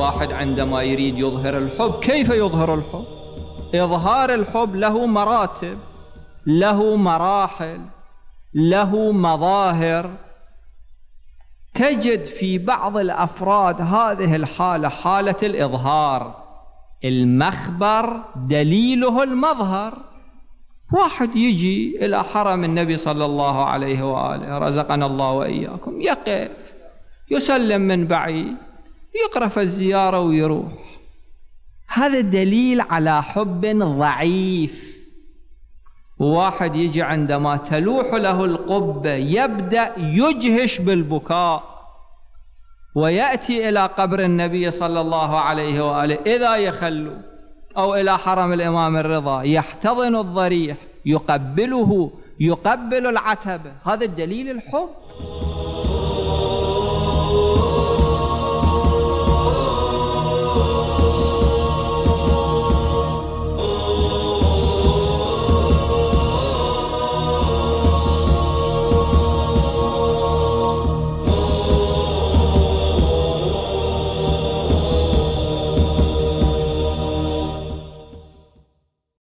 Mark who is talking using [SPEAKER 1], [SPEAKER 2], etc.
[SPEAKER 1] الواحد عندما يريد يظهر الحب كيف يظهر الحب؟ إظهار الحب له مراتب، له مراحل، له مظاهر. تجد في بعض الأفراد هذه الحالة، حالة الإظهار، المخبر دليله المظهر. واحد يجي إلى حرم النبي صلى الله عليه وآله رزقنا الله وإياكم، يقف يسلم من بعيد، يقرف الزيارة ويروح. هذا دليل على حب ضعيف. واحد يجي عندما تلوح له القبة يبدأ يجهش بالبكاء، ويأتي إلى قبر النبي صلى الله عليه وآله إذا يخلو، أو إلى حرم الإمام الرضا يحتضن الضريح، يقبله، يقبل العتبة. هذا الدليل الحب.